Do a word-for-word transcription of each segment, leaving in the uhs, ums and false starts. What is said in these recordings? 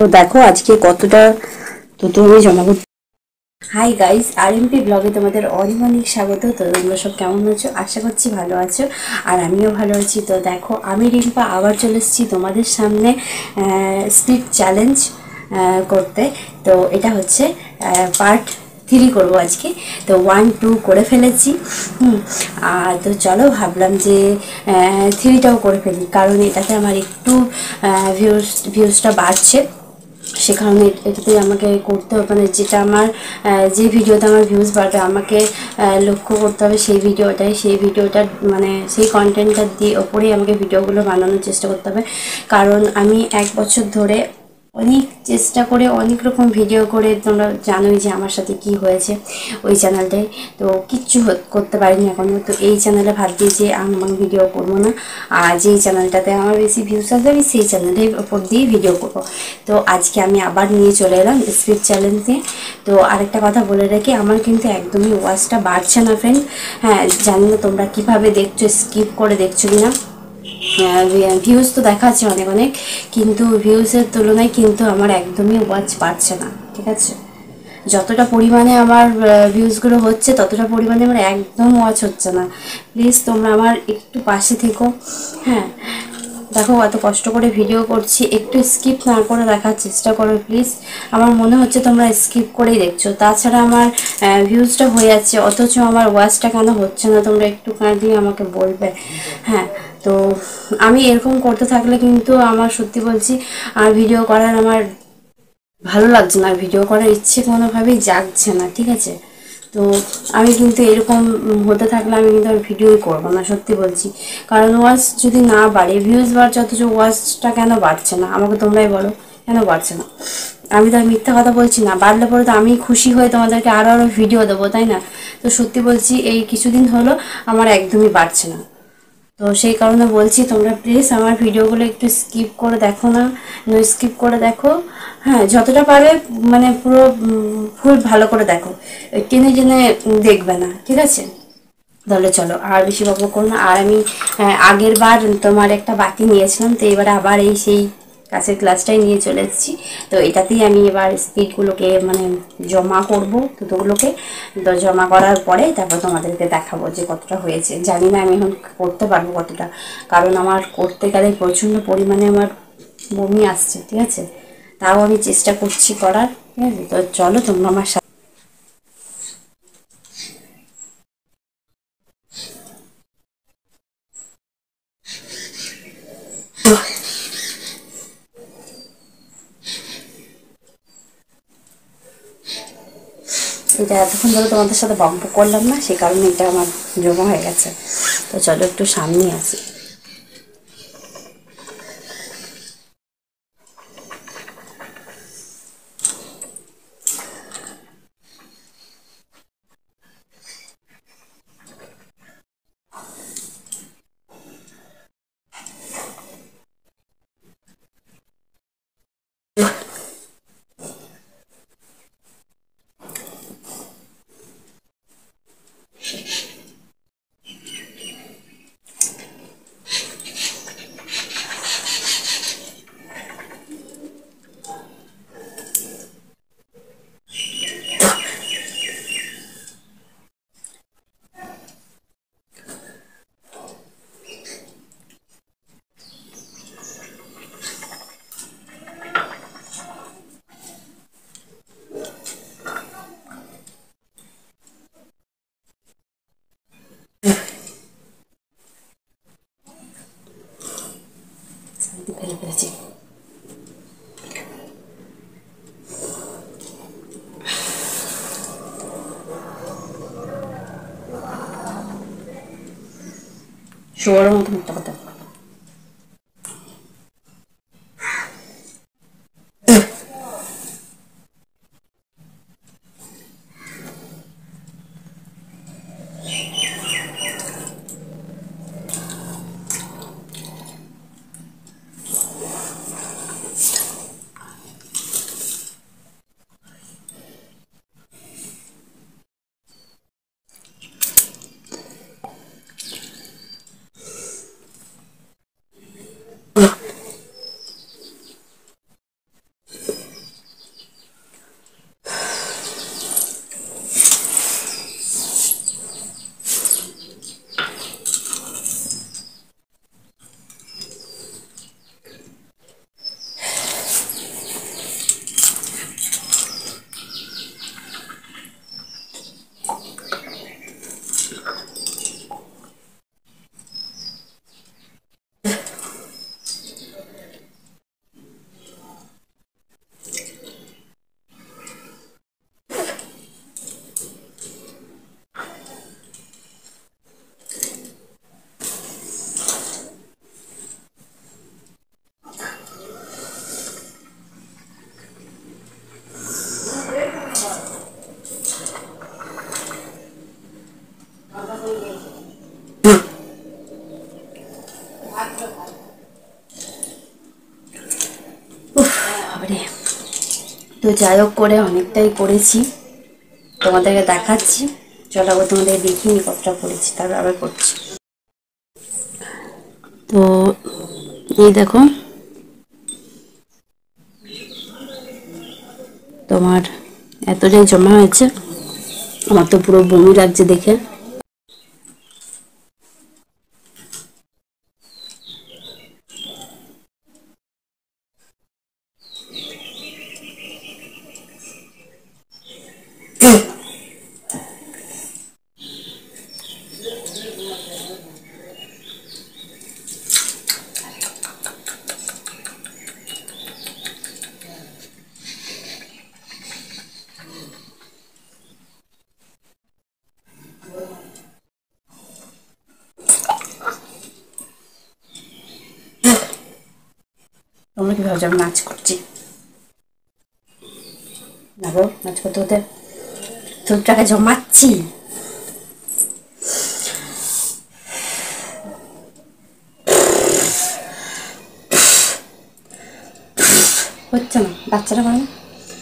তো দেখো আজকে কতটা দুটো আমি জমা করতে। হাই গাইস, আর এম পি ব্লগে তোমাদের অনেক অনেক স্বাগত। তো তোমরা সব কেমন আছো? আশা করছি ভালো আছো, আর আমিও ভালো আছি। তো দেখো, আমি রিম্পা আবার চলে এসেছি তোমাদের সামনে স্পিড চ্যালেঞ্জ করতে। তো এটা হচ্ছে পার্ট থ্রি করবো আজকে। তো ওয়ান টু করে ফেলেছি। হুম আর তো চলো, ভাবলাম যে থ্রিটাও করে ফেলি, কারণ এটাতে আমার একটু ভিউজ ভিউজটা বাড়ছে। সে কারণে এটাতেই আমাকে করতে হবে, মানে যেটা আমার যে ভিডিওতে আমার ভিউজ বাড়বে আমাকে লক্ষ্য করতে হবে সেই ভিডিওটাই, সেই ভিডিওটা মানে সেই কন্টেন্টটা দিয়ে ওপরেই আমাকে ভিডিওগুলো বানানোর চেষ্টা করতে হবে। কারণ আমি এক বছর ধরে অনেক চেষ্টা করে অনেক রকম ভিডিও করে, তোমরা জানোই যে আমার সাথে কি হয়েছে ওই চ্যানেলটায়। তো কিচ্ছু করতে পারিনি এখনও। তো এই চ্যানেলে ভাবছি যে আমি ভিডিও করবো না, আর যেই চ্যানেলটাতে আমার বেশি ভিউজ আসবে আমি সেই চ্যানেলের ওপর দিয়ে ভিডিও করবো। তো আজকে আমি আবার নিয়ে চলে এলাম স্পিড চ্যালেঞ্জ দিয়ে। তো আরেকটা কথা বলে রাখি, আমার কিন্তু একদমই ওয়াচটা বাড়ছে না ফ্রেন্ড। হ্যাঁ, জানি না তোমরা কীভাবে দেখছো, স্কিপ করে দেখছো কি না। ভিউজ তো দেখাচ্ছে অনেক অনেক, কিন্তু ভিউজের তুলনায় কিন্তু আমার একদমই ওয়াচ বাড়ছে না, ঠিক আছে। যতটা পরিমাণে আমার ভিউজগুলো হচ্ছে ততটা পরিমাণে আমার একদম ওয়াচ হচ্ছে না। প্লিজ তোমরা আমার একটু পাশে থেকো। হ্যাঁ, দেখো এত কষ্ট করে ভিডিও করছি, একটু স্কিপ না করে দেখার চেষ্টা করো প্লিজ। আমার মনে হচ্ছে তোমরা স্কিপ করেই দেখছো। তাছাড়া আমার ভিউজটা হয়ে যাচ্ছে, অথচ আমার ওয়াচটা কেন হচ্ছে না, তোমরা একটু কাইন্ডলি আমাকে বলবে। হ্যাঁ, তো আমি এরকম করতে থাকলে কিন্তু আমার সত্যি বলছি আর ভিডিও করার আমার ভালো লাগছে না, ভিডিও করার ইচ্ছে কোনোভাবেই জাগছে না, ঠিক আছে। তো আমি কিন্তু এরকম হতে থাকলে আমি কিন্তু আর ভিডিওই করবো না, সত্যি বলছি। কারণ ওয়াচ যদি না বাড়ে, ভিউজ বাড়ছে অথচ ওয়াচটা কেন বাড়ছে না আমাকে তোমরাই বলো, কেন বাড়ছে না। আমি তো আর মিথ্যা কথা বলছি না, বাড়লে পরে তো আমি খুশি হয়ে তোমাদেরকে আরও আরও ভিডিও দেবো, তাই না। তো সত্যি বলছি এই কিছুদিন হলো আমার একদমই বাড়ছে না। তো সেই কারণে বলছি তোমরা প্লিজ আমার ভিডিওগুলো একটু স্কিপ করে দেখো না, নো স্কিপ করে দেখো। হ্যাঁ, যতটা পারে মানে পুরো ফুল ভালো করে দেখো, টেনে টেনে দেখবে না, ঠিক আছে। তাহলে চলো আর বেশি বকবক করো না। আর আমি আগের বার তোমার একটা বাতি নিয়েছিলাম, তো এবার আবার এই সেই কাছের ক্লাসটাই নিয়ে চলে এসেছি। তো এটাতেই আমি এবার স্পিডগুলোকে মানে জমা করব দুটোগুলোকে। তো জমা করার পরে তারপর তোমাদেরকে দেখাবো যে কতটা হয়েছে। জানি না আমি এখন করতে পারবো কতটা, কারণ আমার করতে গেলে প্রচণ্ড পরিমাণে আমার বমি আসছে, ঠিক আছে। তাও আমি চেষ্টা করছি করার, ঠিক আছে। তো চলো তোমরা আমার সাথে। এটা এতক্ষণ ধরে তোমাদের সাথে বক বক করলাম না, সে কারণে এটা আমার জমা হয়ে গেছে। তো চলো একটু সামনে আসি। ফেলে ফেলেছি। শোয়ার মতো মিথ্যা কথা। তো যাই হোক করে অনেকটাই করেছি, তোমাদেরকে দেখাচ্ছি। চলো আবার তোমাদের দেখিনি কতটা করেছি, তারপর আবার করছি। তো এই দেখো তোমার এতটাই জমা হয়েছে, আমার তো পুরো বমি লাগছে দেখে। তোমরা কি ভাবছো আমি নাচ করছি? না গো, নাচ করতে হতে চুলটাকে জমাচ্ছি। হচ্ছে না, বাচ্চারা বলে না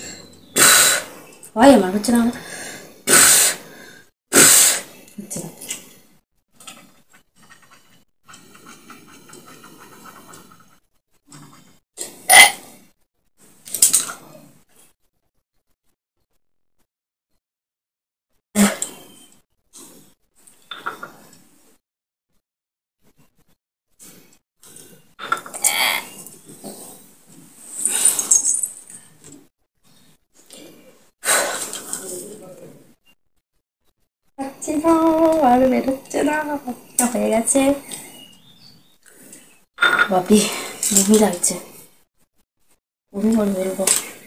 হয়, আমার হচ্ছে না, আমার হচ্ছে না। হচ্ছে না, আর বেরোচ্ছে না, হয়ে গেছে। বাপি বমি লাগছে, বমি করে বেরোবো।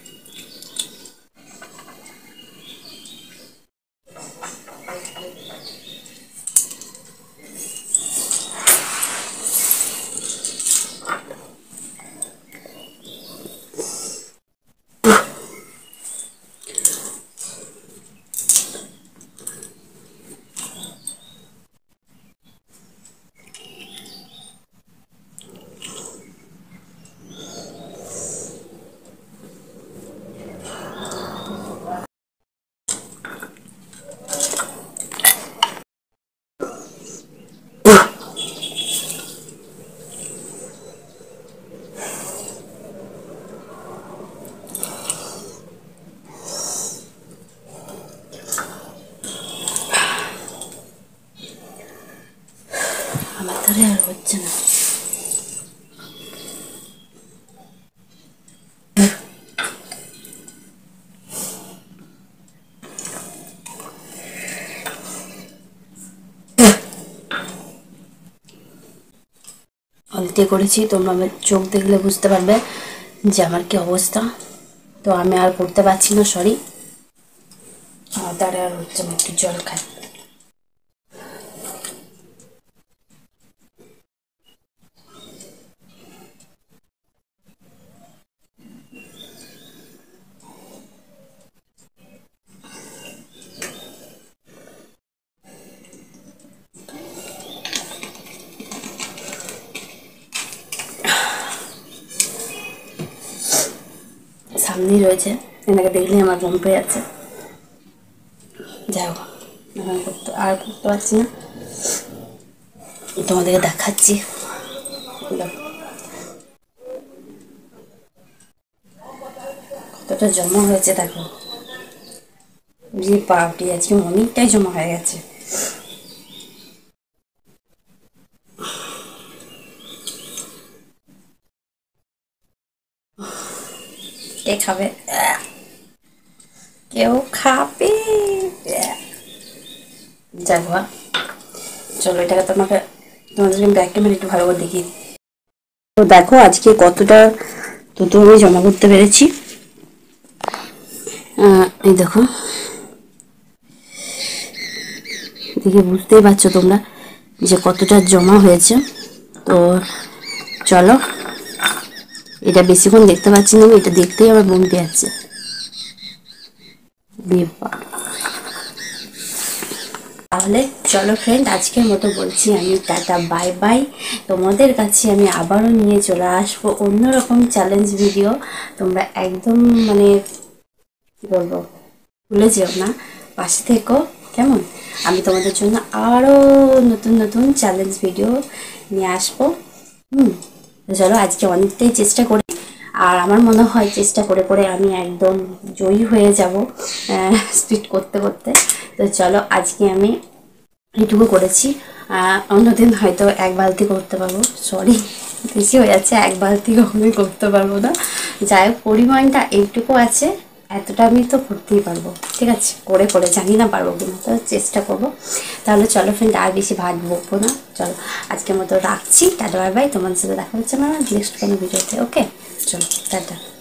আমার তাহলে আর হচ্ছে না। অলতে করেছি, তোমরা আমার চোখ দেখলে বুঝতে পারবে যে আমার কি অবস্থা। তো আমি আর করতে পারছি না, সরি। আমার দ্বারা আর হচ্ছে না, একটু জল খাই। সামনেই রয়েছে, এনাকে দেখলেই আমার ঘুম পেয়ে যাচ্ছে। যাই হোক, এখন করতে আর করতে পারছি না, তোমাদেরকে দেখাচ্ছি। কতটা জমা হয়েছে দেখো, যে পাউটি আজকে অনেকটাই জমা হয়ে গেছে। কে খাবে? কেউ খাবে? যাক বা, চলো এটাকে তোমাকে তোমাদেরকে ব্যাক ক্যামেরা একটু ভালো করে দেখি। তো দেখো আজকে কতটা দুধ আমি জমা করতে পেরেছি। এই দেখো, দেখে বুঝতেই পারছো তোমরা যে কতটা জমা হয়েছে। তো চলো, এটা বেশিক্ষণ দেখতে পাচ্ছি না, এটা দেখতেই আমার বমি পেয়ে যাচ্ছে। তাহলে চলো ফ্রেন্ড, আজকের মতো বলছি আমি টাটা বাই বাই। তোমাদের কাছে আমি আবারও নিয়ে চলে আসবো অন্যরকম চ্যালেঞ্জ ভিডিও। তোমরা একদম মানে বলবো, ভুলে যেও না, পাশে থেকো কেমন। আমি তোমাদের জন্য আরও নতুন নতুন চ্যালেঞ্জ ভিডিও নিয়ে আসবো। হুম, তো চলো আজকে অনেকটাই চেষ্টা করি, আর আমার মনে হয় চেষ্টা করে করে আমি একদম জয়ী হয়ে যাব স্পিড করতে করতে। তো চলো আজকে আমি এইটুকু করেছি, অন্যদিন হয়তো এক বালতি করতে পারবো, সরি বেশি হয়ে যাচ্ছে, এক বালতি কখনোই করতে পারবো না। যাই হোক পরিমাণটা এইটুকু আছে, এতটা আমি তো করতেই পারবো, ঠিক আছে, করে করে জানি না পারবো কিনা, তো চেষ্টা করবো। তাহলে চলো ফ্রেন্ড, আর বেশি ভাত বকবো না, চলো আজকের মতো রাখছি, টাটা বাই বাই। তোমাদের সাথে দেখা হচ্ছে আমার নেক্সট কোনো ভিডিওতে, ওকে চলো টাটা।